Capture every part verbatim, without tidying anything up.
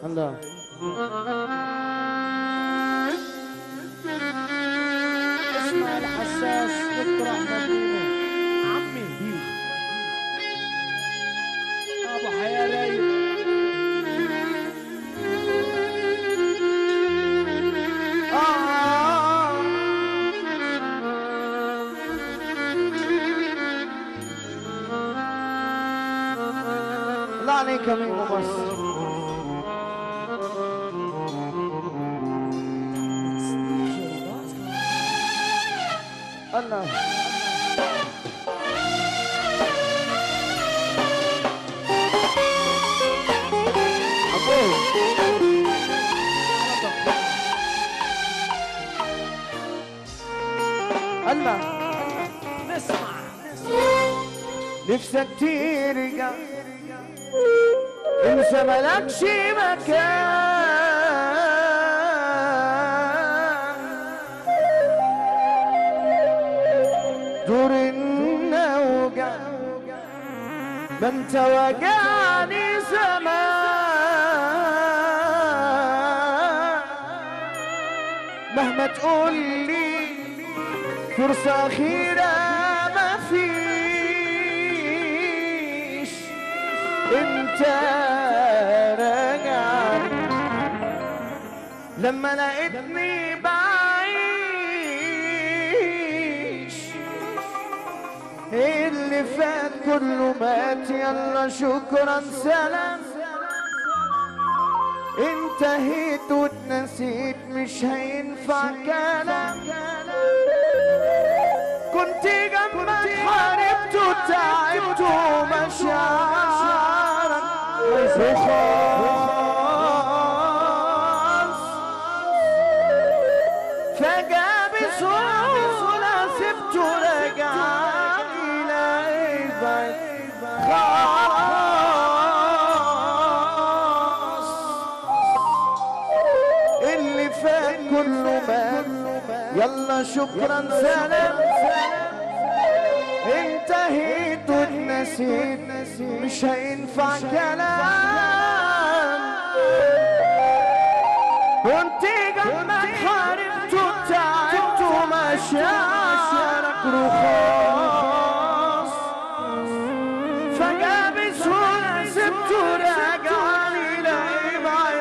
الله. اسمع الحساس دكتور احمد ديمو عمي ابو حياه رايق. لا عليك منه بس. الله الله نسمع نفسك ترجع انت مالكش مكان دور النوجع ما انت وجعني زمان مهما تقولي فرصة أخيرة ما فيش انت راجع لما لقيتني بعيش اللي فات كله مات يلا شكرا سلام انتهيت واتنسيت مش هينفع كلام كنت جنبك حاربت وتعبت ومشاعرك وخلاص فجأة بسهولة سبته رجعني لقيتك خلاص اللي فات كله مات يلا شكرا سلام انتهيت واتنسيت مش هينفع كلام كنت جنبك حاربت وتعبت ومشاعرك رخاص فجأة بسهولة سبته رجعني لقيتك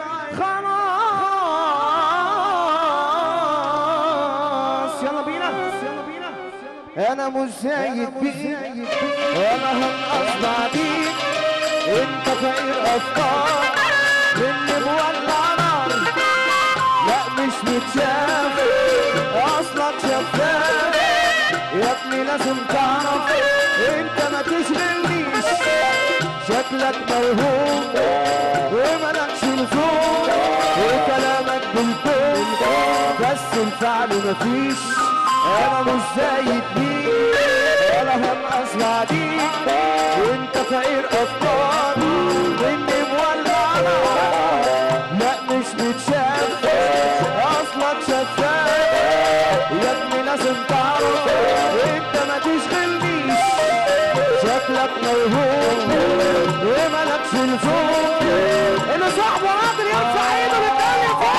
خلاص يلا بينا انا مش زايد بيك ولا هنقصد بيك انت فقير افكار مني مولع نار لا مش متشاف اصلك شفاف يا ابني لازم تعرف انت ما تشغلنيش شكلك موهوم وملكش لزوم وكلامك بالكون بس الفعل مفيش انا مش زايد بيك ولا هنقص بعديك وانت فقير افكار مني مولع نار لا مش متشاف اصلك شفاف يا ابني لازم تعرف انت ما تشغلنيش شكلك موهوم وملكش لزوم اللي صاحبه قادر يرفع ايده للتاني فوق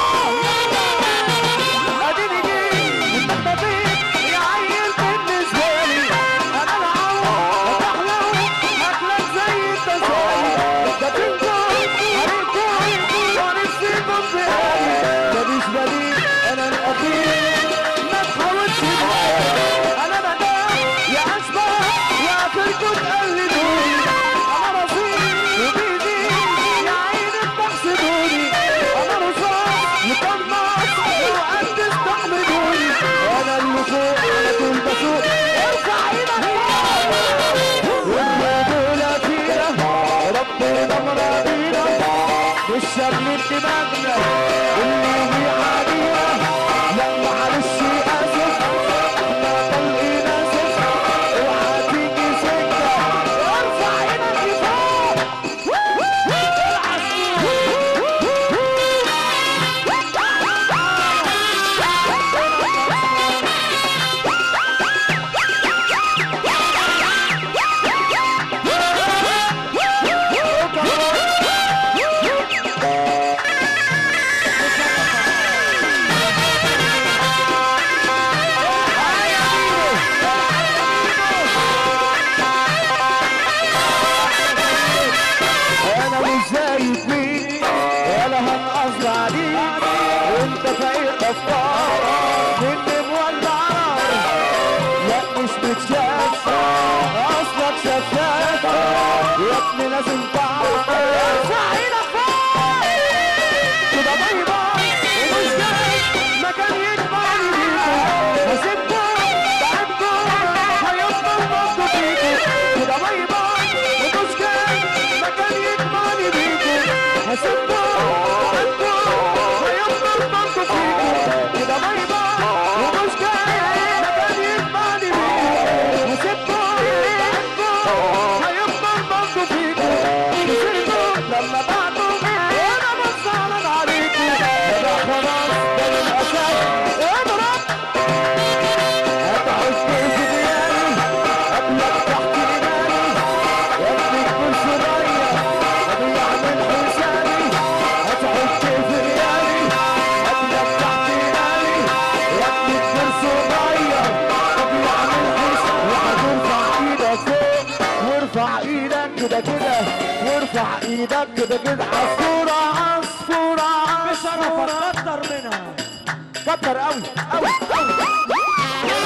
اديني جيت واتنطيت يا عيل بالنسبه لي انا العوض هتحلو هاكلك زي التسالي انت تنكر هننكر ونفسيكم في بالي ماليش بديل انا الاخير ما تحاولش انا بدأ يا اشبه يا اخركم تقلدوني انا رصيد وبيدي يا عيني بتحسدوني انا رصاص مقناص لو قد تستحملوني انا اللي فوق على طول بسوق ارفع ايدك والرجولة فينا ربنا مراضينا مش شغل دماغنا اللي يجي علينا لا معلش اسف احنا طلقين اسف اوعى تيجي سكه ارفع ايدك لفوق ابني لازم تعرف ارفع ايدك فوق كده باي باي ومش جاي مكان يجمعني بيكم هسيبكم بعدكم هيفضل برضه فيكم كده باي باي ومش جاي مكان يجمعني بيكم هسيبكم بعدكم هيفضل برضه فيكم كده باي باي ومش جاي مكان يجمعني بيكم هسيبكم بعدكم هيفضل برضه فيكم كسرتوا لما بعتوا وانا بصعلن عليكم ده خلاص ده للاسف اضرب هتعوز في ديالي قبلك تحت ايماني يديك كل شويه وبيعمل حسابي هتعوز في ديالي قبلك تحت ايماني يديك كل شويه وبيعمل حسابي وهترفع ايدك فوق وارفع ايدك كده كده وارفع ايدك كده كده عصفورة عصفورة بشرفك كتر منها كتر قوي قوي قوي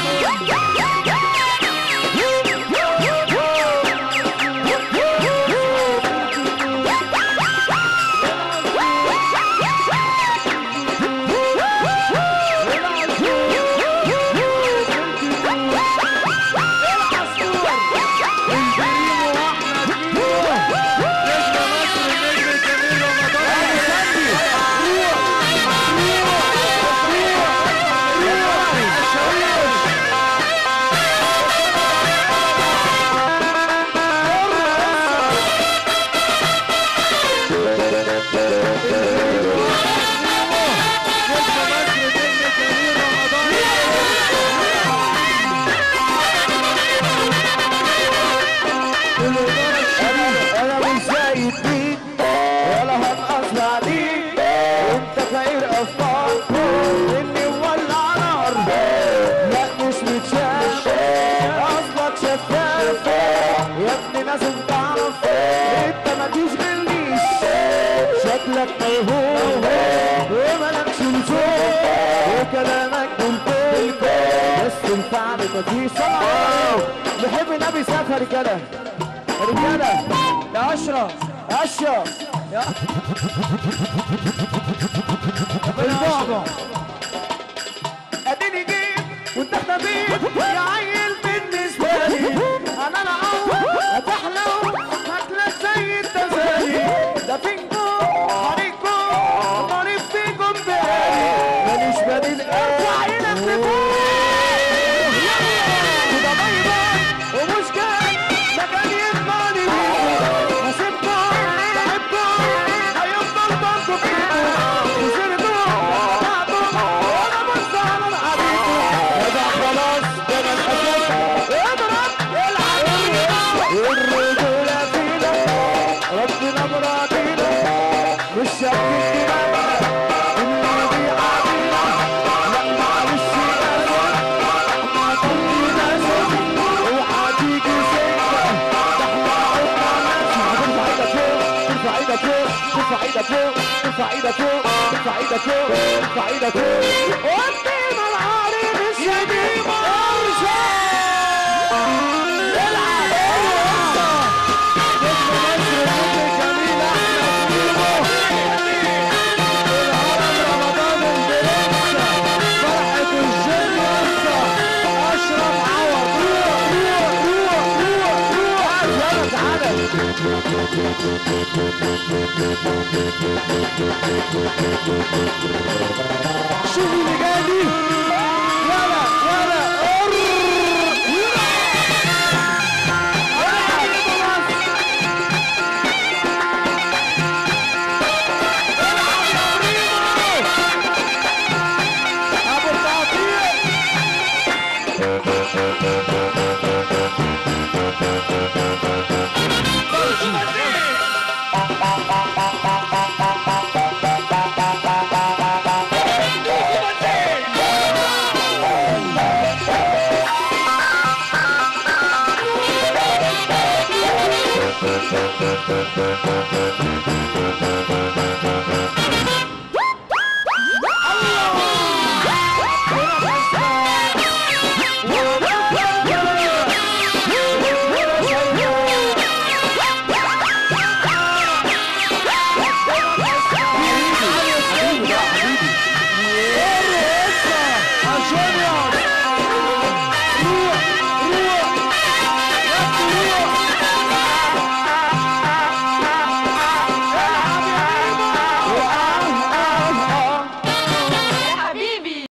انا مش زايد بيك ولا هنقص عليك وانت فاير افكار اني مولع نار لا مش متشاف اصلك شفاف يا ابني لازم تعرف انت ما تشغلنيش شكلك موهوب ومالكش لزوم وكلامك بالكل بس الفعل مفيش صلاة نحب النبي سافر رجاله رجاله يا اشرف اشرف يا البعبع اديني جيت وانت اختفيت يا عيل بالنسبه لي انا العود هتحلو هتلاقي زي التزالي ده فينكم طريقكم طريق فيكم بالي ماليش بديل ارفع ايدك لفوق كده بيضاء ومش جاي مكان يجمعني بيكم هسيبكم بحبكم هيفضل برضه فيكم خسرتوا بعتوا وانا بصعلن عليكم ده خلاص ده انا الاسد اضرب العب الرجوله فينا ربنا مرادينا مش شاكين دماغنا اللي بيعادينا لا معلش احنا كلنا سوا اوعى تيجي سكه ده احنا عدنا ناس ترفع ايدك فوق ترفع ايدك فوق ترفع ايدك فوق ترفع ايدك فوق ترفع ايدك فوق قدام العريض الشديد ارجع العب نجم مصر النجم الجميل احمد فيمو الهرم رمضان البرنسة فرحة الجن لسه اشرف عوض روح روح روح روح روح يلا تعالى شوف اللي جاي دي ولا ولا Thank you.